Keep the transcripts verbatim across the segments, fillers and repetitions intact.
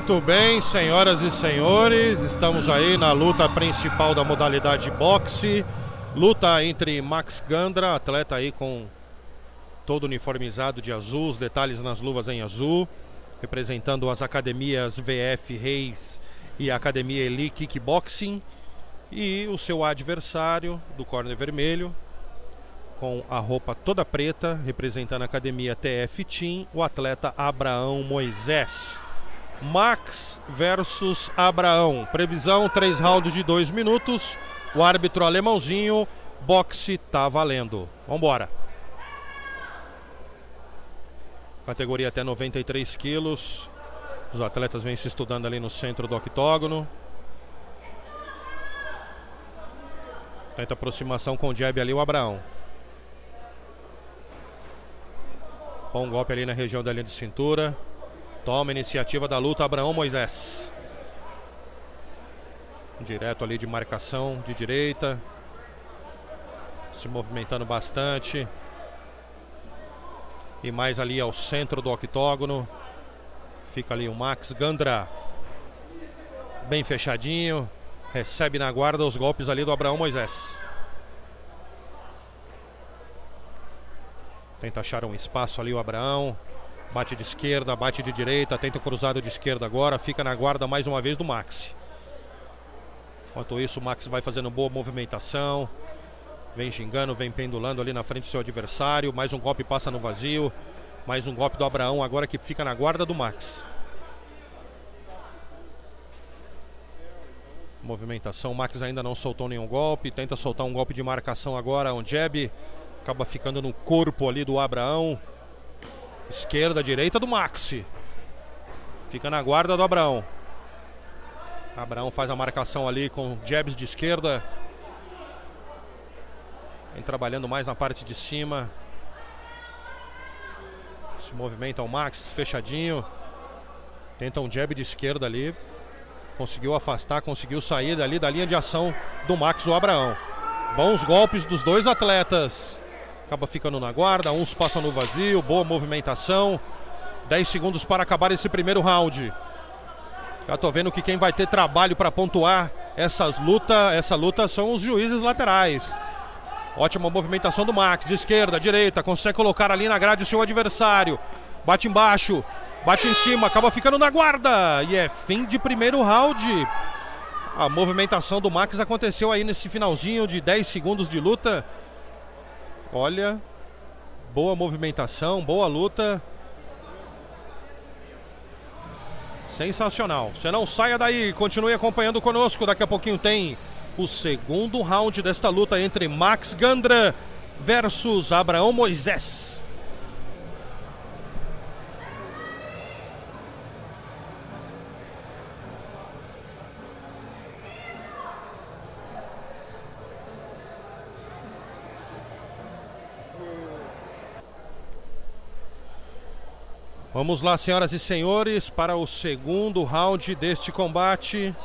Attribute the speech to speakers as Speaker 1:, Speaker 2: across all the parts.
Speaker 1: Muito bem, senhoras e senhores, estamos aí na luta principal da modalidade boxe. Luta entre Max Gandra, atleta aí com todo uniformizado de azul, os detalhes nas luvas em azul, representando as academias V F Reis e a Academia Elite Kickboxing. E o seu adversário do corner vermelho, com a roupa toda preta, representando a Academia T F Team, o atleta Abraão Moisés. Max versus Abraão. Previsão, três rounds de dois minutos. O árbitro alemãozinho. Boxe tá valendo. Vambora. Categoria até noventa e três quilos. Os atletas vêm se estudando ali no centro do octógono. Tenta aproximação com o jab ali o Abraão. Bom golpe ali na região da linha de cintura. Toma a iniciativa da luta Abraão Moisés. Direto ali de marcação de direita. Se movimentando bastante. E mais ali ao centro do octógono. Fica ali o Max Gandra. Bem fechadinho. Recebe na guarda os golpes ali do Abraão Moisés. Tenta achar um espaço ali o Abraão. Bate de esquerda, bate de direita. Tenta cruzado de esquerda agora. Fica na guarda mais uma vez do Max. Enquanto isso o Max vai fazendo boa movimentação. Vem xingando, vem pendulando ali na frente do seu adversário. Mais um golpe passa no vazio. Mais um golpe do Abraão agora que fica na guarda do Max. Movimentação, o Max ainda não soltou nenhum golpe. Tenta soltar um golpe de marcação agora, um jab. Acaba ficando no corpo ali do Abraão. Esquerda, direita do Max. Fica na guarda do Abraão. Abraão faz a marcação ali com jabs de esquerda. Vem trabalhando mais na parte de cima. Se movimenta o Max, fechadinho. Tenta um jab de esquerda ali. Conseguiu afastar, conseguiu sair dali da linha de ação do Max, o Abraão. Bons golpes dos dois atletas. Acaba ficando na guarda, uns passam no vazio, boa movimentação. dez segundos para acabar esse primeiro round. Já tô vendo que quem vai ter trabalho para pontuar essas luta, essa luta são os juízes laterais. Ótima movimentação do Max, de esquerda, direita, consegue colocar ali na grade o seu adversário. Bate embaixo, bate em cima, acaba ficando na guarda. E é fim de primeiro round. A movimentação do Max aconteceu aí nesse finalzinho de dez segundos de luta. Olha, boa movimentação, boa luta. Sensacional. Você não saia daí, continue acompanhando conosco. Daqui a pouquinho tem o segundo round desta luta entre Max Gandra versus Abraão Moisés. Vamos lá, senhoras e senhores, para o segundo round deste combate.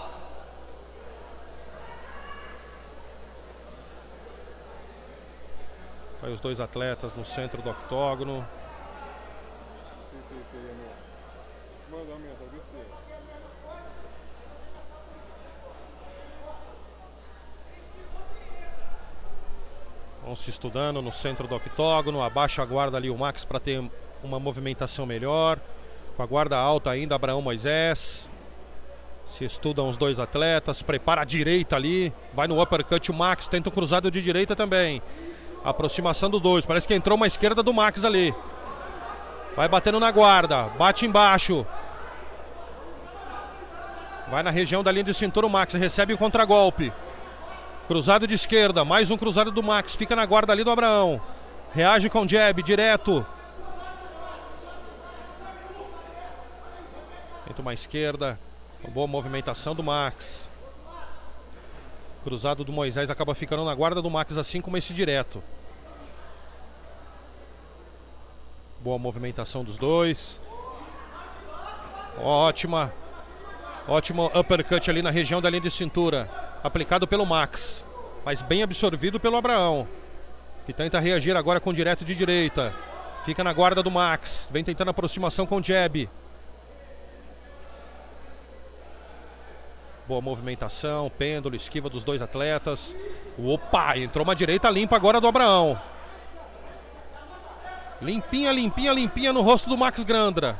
Speaker 1: Vai os dois atletas no centro do octógono. Vão se estudando no centro do octógono. Abaixa a guarda ali o Max para ter uma movimentação melhor. Com a guarda alta ainda, Abraão Moisés. Se estudam os dois atletas. Prepara a direita ali. Vai no uppercut o Max. Tenta o cruzado de direita também. Aproximação do dois. Parece que entrou uma esquerda do Max ali. Vai batendo na guarda. Bate embaixo. Vai na região da linha de cintura o Max. Recebe o contragolpe. Cruzado de esquerda. Mais um cruzado do Max. Fica na guarda ali do Abraão. Reage com jab direto. Tenta uma esquerda. Uma boa movimentação do Max. Cruzado do Moisés acaba ficando na guarda do Max, assim como esse direto. Boa movimentação dos dois. Ótima. Ótimo uppercut ali na região da linha de cintura. Aplicado pelo Max. Mas bem absorvido pelo Abraão. Que tenta reagir agora com direto de direita. Fica na guarda do Max. Vem tentando aproximação com jab. Boa movimentação, pêndulo, esquiva dos dois atletas. Opa, entrou uma direita limpa agora do Abraão. Limpinha, limpinha, limpinha no rosto do Max Grandra.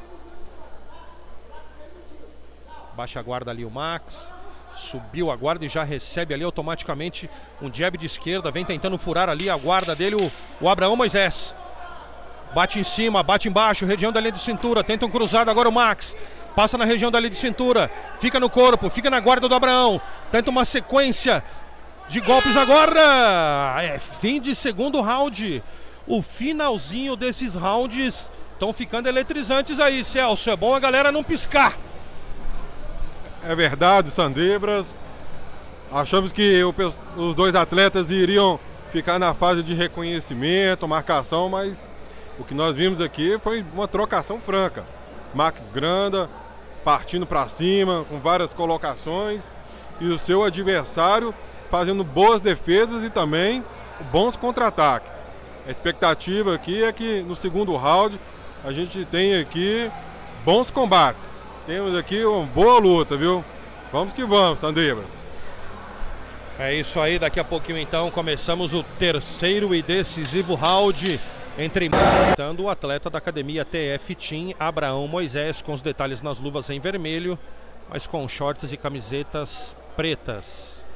Speaker 1: Baixa a guarda ali o Max. Subiu a guarda e já recebe ali automaticamente um jab de esquerda. Vem tentando furar ali a guarda dele o, o Abraão Moisés. Bate em cima, bate embaixo, região da linha de cintura. Tenta um cruzado agora o Max. Passa na região da linha de cintura. Fica no corpo, fica na guarda do Abraão. Tenta uma sequência de golpes agora. É fim de segundo round. O finalzinho desses rounds estão ficando eletrizantes aí, Celso. É bom a galera não piscar.
Speaker 2: É verdade, Sandibras. Achamos que o, os dois atletas iriam ficar na fase de reconhecimento, marcação, mas o que nós vimos aqui foi uma trocação franca. Max Granda partindo para cima, com várias colocações, e o seu adversário fazendo boas defesas e também bons contra-ataques. A expectativa aqui é que no segundo round a gente tenha aqui bons combates. Temos aqui uma boa luta, viu? Vamos que vamos, Sandibras.
Speaker 1: É isso aí, daqui a pouquinho então começamos o terceiro e decisivo round entre o atleta da academia T F Team, Abraão Moisés, com os detalhes nas luvas em vermelho, mas com shorts e camisetas pretas.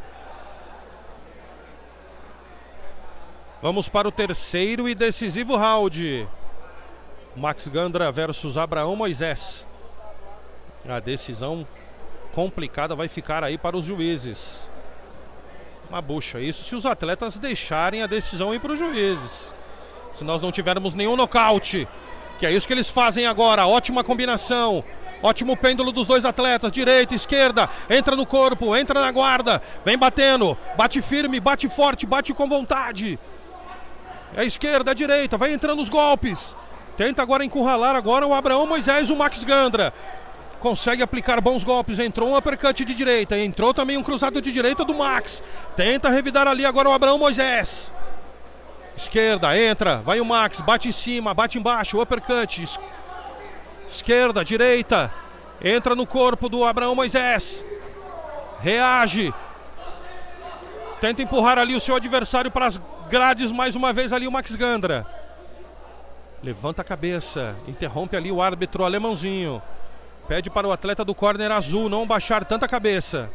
Speaker 1: Vamos para o terceiro e decisivo round. Max Grandra versus Abraão Moisés. A decisão complicada vai ficar aí para os juízes. Uma bucha, isso se os atletas deixarem a decisão ir para os juízes. Se nós não tivermos nenhum nocaute, que é isso que eles fazem agora. Ótima combinação, ótimo pêndulo dos dois atletas, direita, esquerda, entra no corpo, entra na guarda, vem batendo, bate firme, bate forte, bate com vontade. É a esquerda, a direita, vai entrando os golpes. Tenta agora encurralar agora o Abraão Moisés, o Max Grandra. Consegue aplicar bons golpes, entrou um uppercut de direita, entrou também um cruzado de direita do Max. Tenta revidar ali agora o Abraão Moisés. Esquerda, entra, vai o Max, bate em cima, bate embaixo, uppercut. Es... Esquerda, direita, entra no corpo do Abraão Moisés. Reage. Tenta empurrar ali o seu adversário para as grades mais uma vez ali o Max Grandra. Levanta a cabeça, interrompe ali o árbitro alemãozinho. Pede para o atleta do corner azul não baixar tanta cabeça.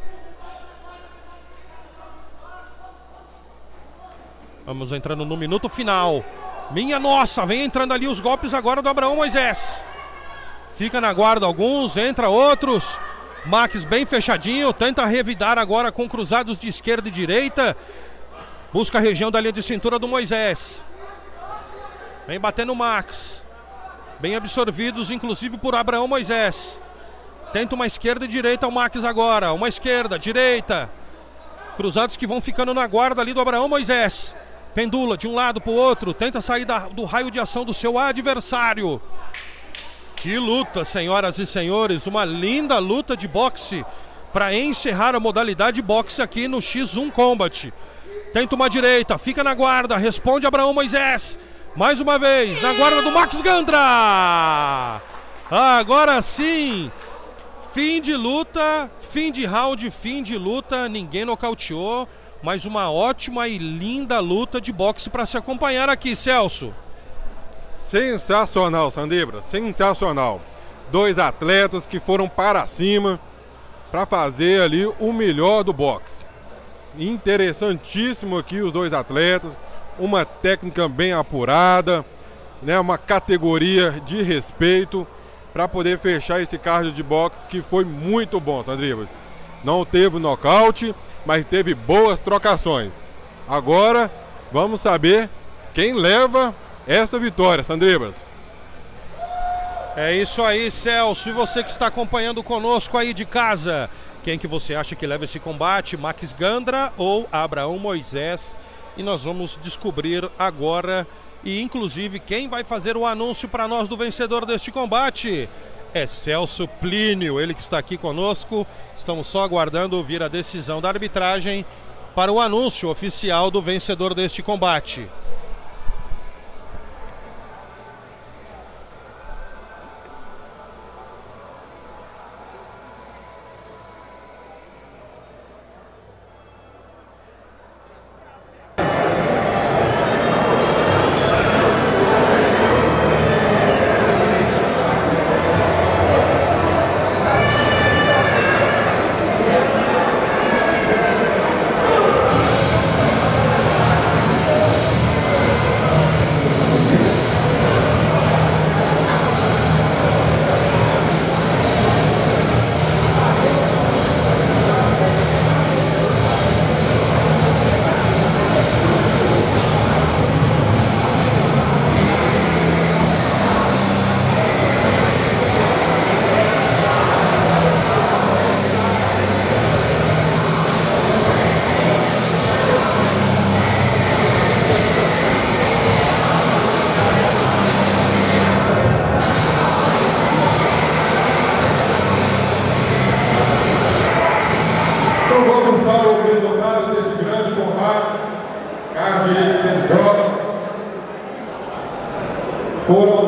Speaker 1: Vamos entrando no minuto final. Minha nossa, vem entrando ali os golpes agora do Abraão Moisés. Fica na guarda alguns, entra outros. Max bem fechadinho, tenta revidar agora com cruzados de esquerda e direita. Busca a região da linha de cintura do Moisés. Vem batendo o Max. Bem absorvidos, inclusive por Abraão Moisés. Tenta uma esquerda e direita ao Max agora. Uma esquerda, direita. Cruzados que vão ficando na guarda ali do Abraão Moisés. Pendula de um lado para o outro. Tenta sair da, do raio de ação do seu adversário. Que luta, senhoras e senhores. Uma linda luta de boxe para encerrar a modalidade boxe aqui no X um Combat. Tenta uma direita, fica na guarda. Responde Abraão Moisés. Mais uma vez, na guarda do Max Grandra. Agora sim, fim de luta, fim de round, fim de luta. Ninguém nocauteou, mas uma ótima e linda luta de boxe para se acompanhar aqui, Celso.
Speaker 2: Sensacional, Sandibra, sensacional. Dois atletas que foram para cima para fazer ali o melhor do boxe. Interessantíssimo aqui os dois atletas. Uma técnica bem apurada, né, uma categoria de respeito para poder fechar esse card de boxe que foi muito bom, Sandribas. Não teve nocaute, mas teve boas trocações. Agora vamos saber quem leva essa vitória, Sandribas.
Speaker 1: É isso aí, Celso. E você que está acompanhando conosco aí de casa, quem que você acha que leva esse combate? Max Grandra ou Abraão Moisés? E nós vamos descobrir agora, e inclusive quem vai fazer o anúncio para nós do vencedor deste combate é Celso Plínio, ele que está aqui conosco. Estamos só aguardando ouvir a decisão da arbitragem para o anúncio oficial do vencedor deste combate.
Speaker 3: foram